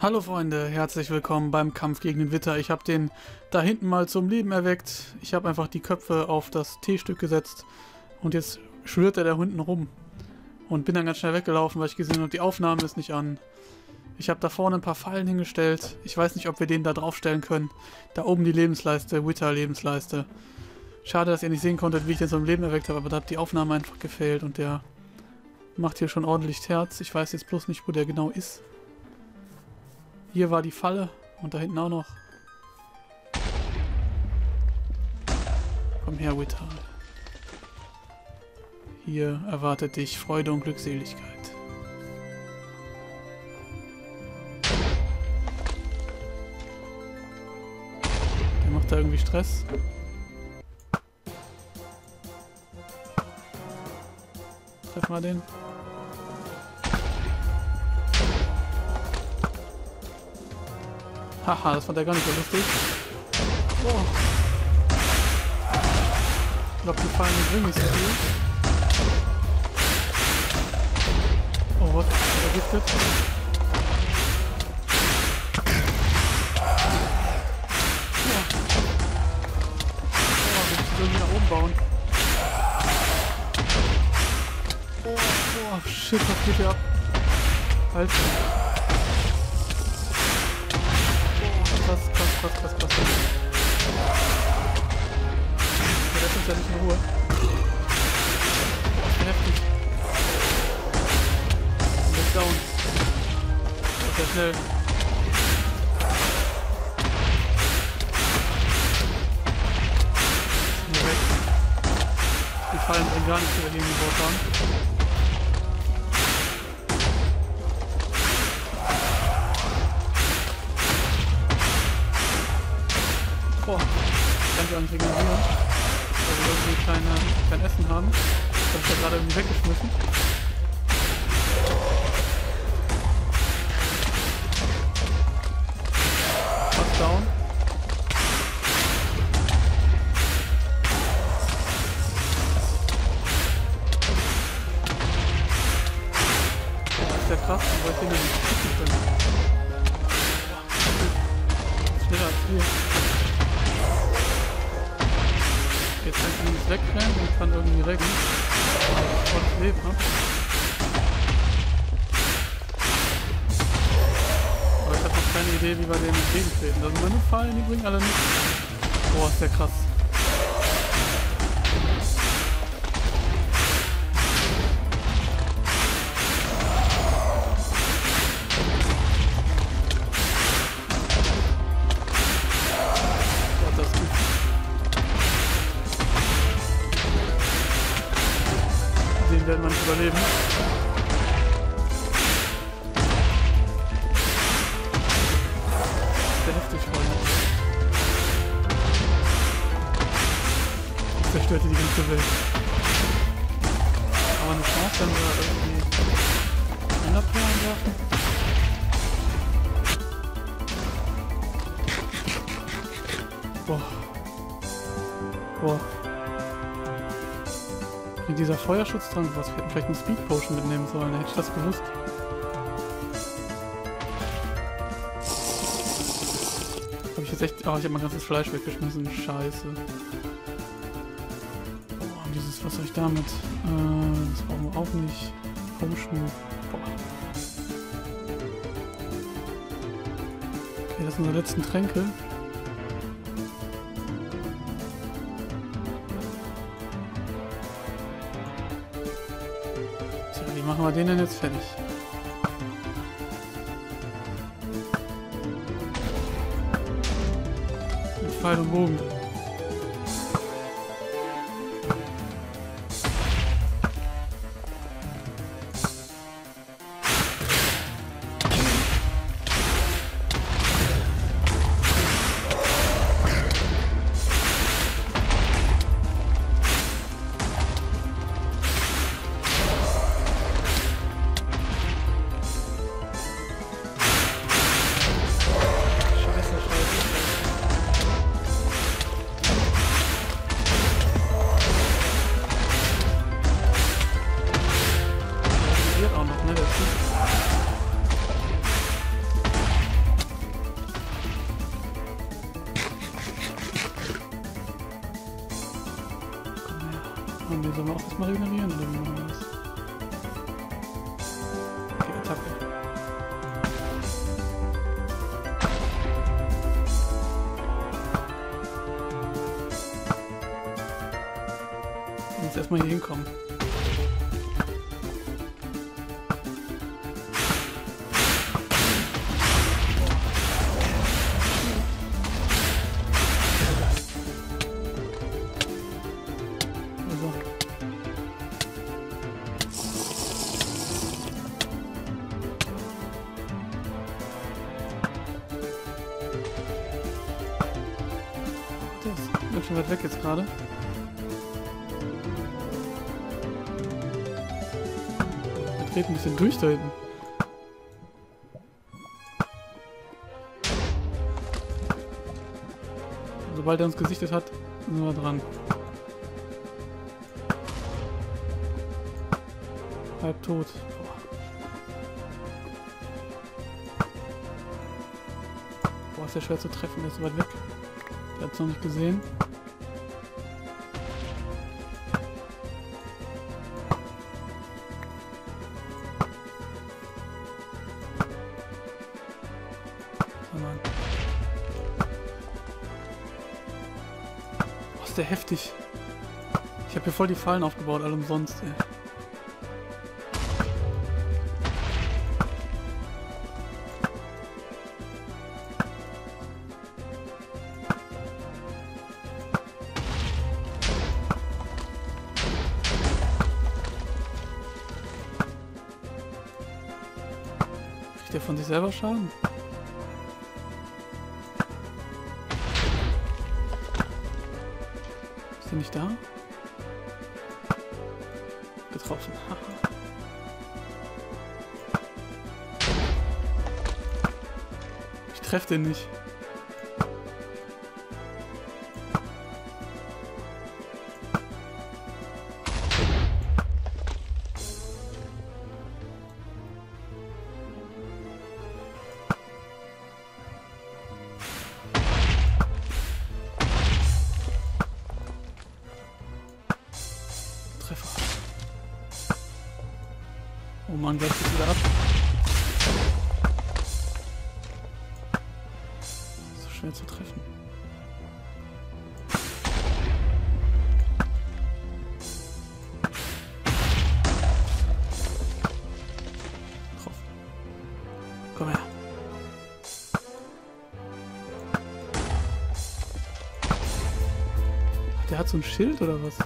Hallo Freunde, herzlich willkommen beim Kampf gegen den Witter. Ich habe den da hinten mal zum Leben erweckt. Ich habe einfach die Köpfe auf das T-Stück gesetzt und jetzt schwirrt er da hinten rum. Und bin dann ganz schnell weggelaufen, weil ich gesehen habe, die Aufnahme ist nicht an. Ich habe da vorne ein paar Fallen hingestellt. Ich weiß nicht, ob wir den da draufstellen können. Da oben die Lebensleiste, Witter-Lebensleiste. Schade, dass ihr nicht sehen konntet, wie ich den zum Leben erweckt habe, aber da hat die Aufnahme einfach gefehlt und der macht hier schon ordentlich Terz. Ich weiß jetzt bloß nicht, wo der genau ist. Hier war die Falle und da hinten auch noch. Komm her, Witter. Hier erwartet dich Freude und Glückseligkeit. Der macht da irgendwie Stress. Treff mal den. Haha, das fand er gar nicht so lustig. Oh. Ich glaube, die Fallen bringen nicht so viel. Oh, was? Vergiftet? Ja. Oh, wir müssen irgendwie nach oben bauen. Oh, shit, was geht hier ab? Alter. Krass. Der lässt uns ja nicht in Ruhe. Das ist heftig. Und jetzt down. Das ist ja schnell. Hier weg. Die Fallen bringen gar nicht, die wir hier gebaut haben. Boah, ich kann die auch nicht regenerieren, weil wir irgendwie kein Essen haben. Das habe ich ja gerade irgendwie weggeschmissen. Fast down. Das ist ja krass, weil ich den nicht schießen können. Schneller als wir. Jetzt kann ich nicht wegrennen und kann irgendwie retten, weil ich volles Leben habe. Aber ich habe noch keine Idee, wie wir denen entgegentreten. Da sind meine Fallen, die bringen alle nichts. Boah, ist der krass. Boah, das ist gut. Den werden wir nicht überleben. Der heftig voll. Das zerstört die ganze Welt. Aber eine Chance, wenn wir irgendwie Enderperlen werfen. Boah. Mit dieser Feuerschutztrank, was wir hätten vielleicht eine Speed Potion mitnehmen sollen, hätte ich das gewusst. Habe ich jetzt echt. Oh, ich habe mein ganzes Fleisch weggeschmissen. Scheiße. Oh, und dieses, was soll ich damit? Das brauchen wir auch nicht. Potion. Boah. Okay, das sind unsere letzten Tränke. Wie machen wir den denn jetzt fertig? Mit Pfeil und Bogen. sollen wir auch erstmal regenerieren oder wie machen wir das? Okay, Attacke. Jetzt erstmal hier hinkommen. Ganz schön weit weg jetzt gerade. Er dreht ein bisschen durch da hinten. Sobald er uns gesichtet hat, sind wir dran. Halb tot. Boah, ist der schwer zu treffen, der ist so weit weg. Der hat es noch nicht gesehen. Oh Mann. Oh, ist der heftig. Ich habe hier voll die Fallen aufgebaut, all umsonst, ey. Kriegt der von sich selber Schaden? Ist der nicht da? Getroffen. Ich treffe den nicht. Treffer. Oh Mann, gleich geht's wieder ab. So schwer zu treffen. Getroffen. Komm her. Ach, der hat so ein Schild oder was?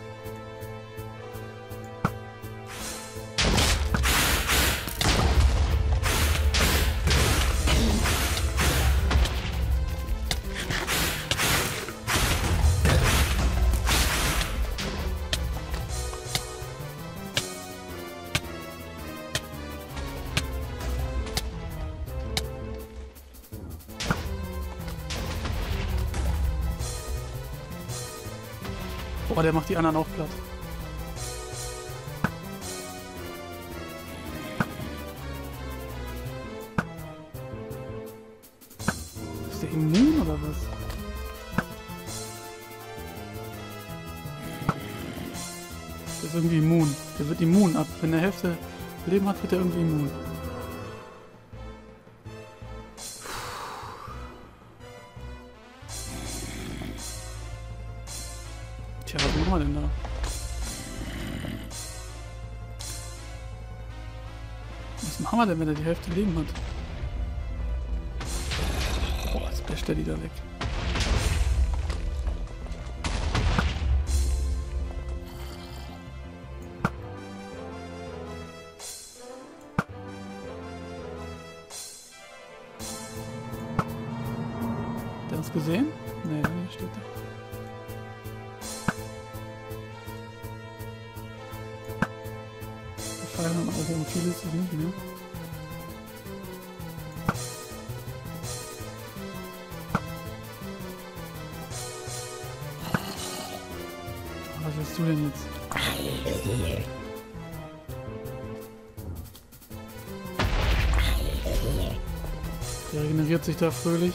Boah, der macht die anderen auch platt. Ist der immun oder was? Der ist irgendwie immun. Der wird immun ab. Wenn er Hälfte Leben hat, wird er irgendwie immun. Tja, was machen wir denn da? Was machen wir denn, wenn er die Hälfte Leben hat? Boah, jetzt basht er die da weg. Hat er uns gesehen? Nee, hier steht er. Also viel ist es nicht mehr. Was willst du denn jetzt? Der regeneriert sich da fröhlich.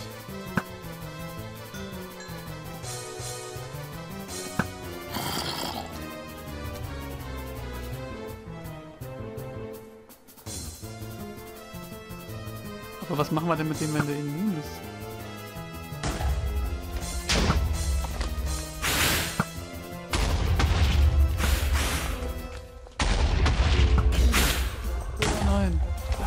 Aber was machen wir denn mit dem, wenn der immun ist? Oh nein.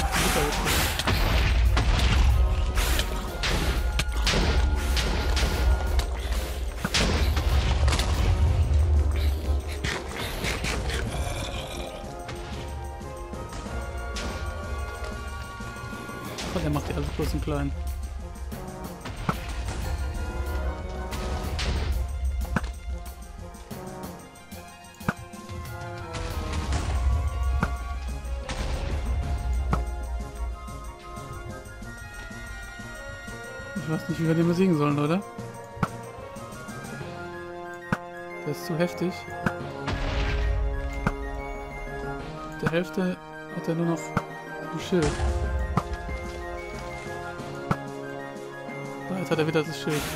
Der macht ja alles bloß im Kleinen. Ich weiß nicht, wie wir den besiegen sollen, Leute. Der ist zu heftig. Der Hälfte hat er nur noch ein Schild. Jetzt hat er wieder das Schild.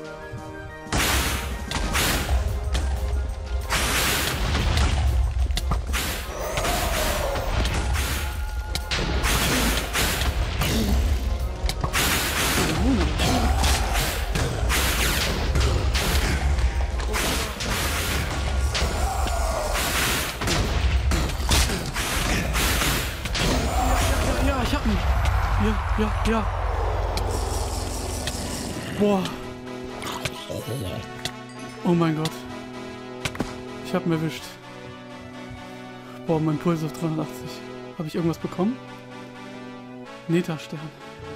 Ja, ich hab ihn. Ja. Boah. Oh mein Gott. Ich hab ihn erwischt. Boah, mein Puls auf 380. Habe ich irgendwas bekommen? Netherstern.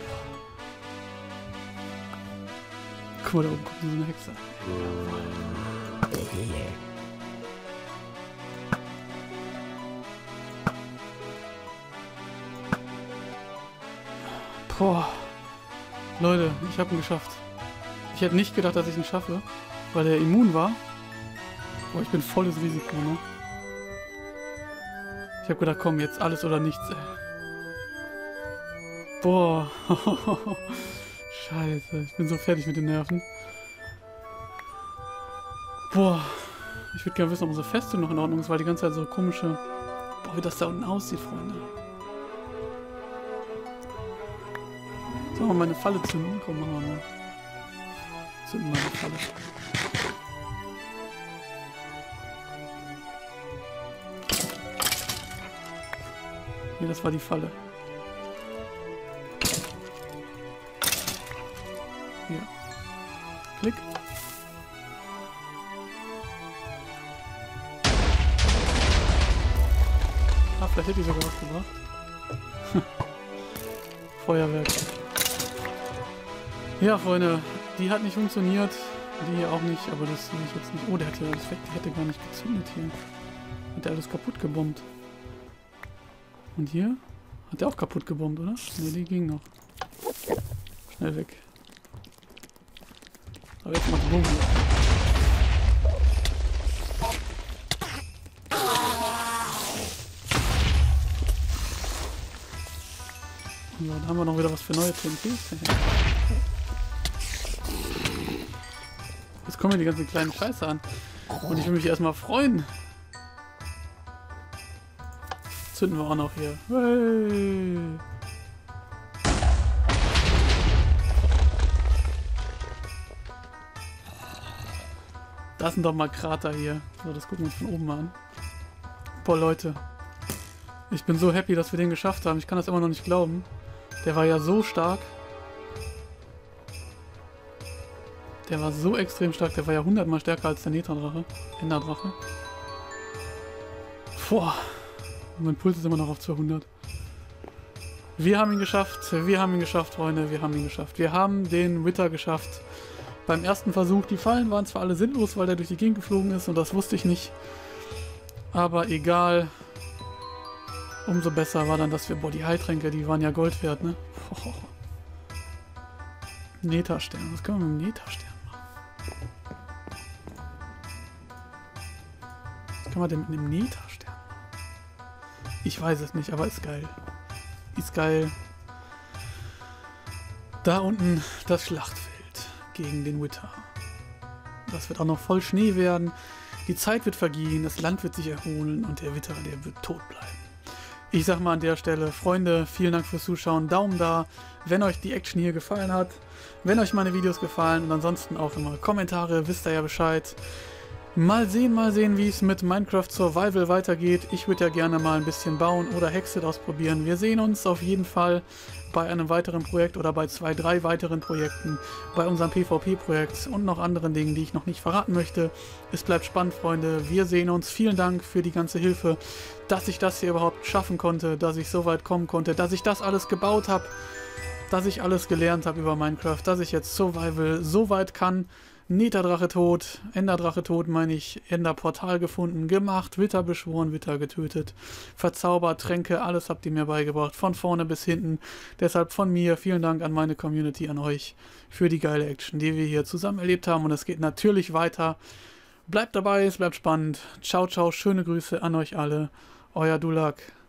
Guck mal, da oben kommt so eine Hexe. Boah. Leute, ich habe ihn geschafft. Ich hätte nicht gedacht, dass ich ihn schaffe, weil er immun war. Boah, ich bin volles Risiko, ne? Ich habe gedacht, komm, jetzt alles oder nichts, ey. Boah. Scheiße, ich bin so fertig mit den Nerven. Boah. Ich würde gerne wissen, ob unsere Festung noch in Ordnung ist, weil die ganze Zeit so komische... Boah, wie das da unten aussieht, Freunde. Sollen wir mal eine Falle zünden? Komm, machen wir mal. Zünden wir eine Falle. Hier, das war die Falle. Hier. Klick. Ah, vielleicht hätte ich sogar was gebracht. Feuerwerk. Ja, Freunde, die hat nicht funktioniert. Die hier auch nicht, aber das sehe ich jetzt nicht. Oh, der hat ja alles weg. Der hätte gar nicht gezündet hier. Hat der alles kaputt gebombt. Und hier? Hat der auch kaputt gebombt, oder? Ne, die ging noch. Schnell weg. Aber jetzt macht Boom. So, da haben wir noch wieder was für neue TNTs. Jetzt kommen mir die ganzen kleinen Scheiße an. Und ich will mich erstmal freuen. Zünden wir auch noch hier. Hey. Das sind doch mal Krater hier. So, das gucken wir uns von oben mal an. Boah, Leute. Ich bin so happy, dass wir den geschafft haben. Ich kann das immer noch nicht glauben. Der war ja so stark. Der war so extrem stark. Der war ja 100-mal stärker als der Netherdrache. Enderdrache. Boah. Mein Puls ist immer noch auf 200. Wir haben ihn geschafft. Wir haben ihn geschafft, Freunde. Wir haben ihn geschafft. Wir haben den Wither geschafft. Beim ersten Versuch. Die Fallen waren zwar alle sinnlos, weil der durch die Gegend geflogen ist. Und das wusste ich nicht. Aber egal. Umso besser war dann, dass wir... Boah, die Heiltränke, die waren ja Gold wert, ne? Netherstern. Was können wir mit dem Netherstern machen? Was kann man denn mit einem Netherstern machen? Ich weiß es nicht, aber ist geil. Ist geil. Da unten das Schlachtfeld gegen den Wither. Das wird auch noch voll Schnee werden. Die Zeit wird vergehen, das Land wird sich erholen und der Wither, der wird tot bleiben. Ich sag mal an der Stelle, Freunde, vielen Dank fürs Zuschauen, Daumen da, wenn euch die Action hier gefallen hat, wenn euch meine Videos gefallen und ansonsten auch immer Kommentare, wisst ihr ja Bescheid. Mal sehen, wie es mit Minecraft Survival weitergeht. Ich würde ja gerne mal ein bisschen bauen oder Hexet ausprobieren. Wir sehen uns auf jeden Fall bei einem weiteren Projekt oder bei 2, 3 weiteren Projekten, bei unserem PvP-Projekt und noch anderen Dingen, die ich noch nicht verraten möchte. Es bleibt spannend, Freunde. Wir sehen uns. Vielen Dank für die ganze Hilfe, dass ich das hier überhaupt schaffen konnte, dass ich so weit kommen konnte, dass ich das alles gebaut habe, dass ich alles gelernt habe über Minecraft, dass ich jetzt Survival so weit kann. Netherdrache tot, Enderdrache tot meine ich, Enderportal gefunden, gemacht, Wither beschworen, Wither getötet, verzaubert, Tränke, alles habt ihr mir beigebracht, von vorne bis hinten. Deshalb von mir vielen Dank an meine Community, an euch für die geile Action, die wir hier zusammen erlebt haben und es geht natürlich weiter. Bleibt dabei, es bleibt spannend. Ciao, ciao, schöne Grüße an euch alle. Euer Dulak.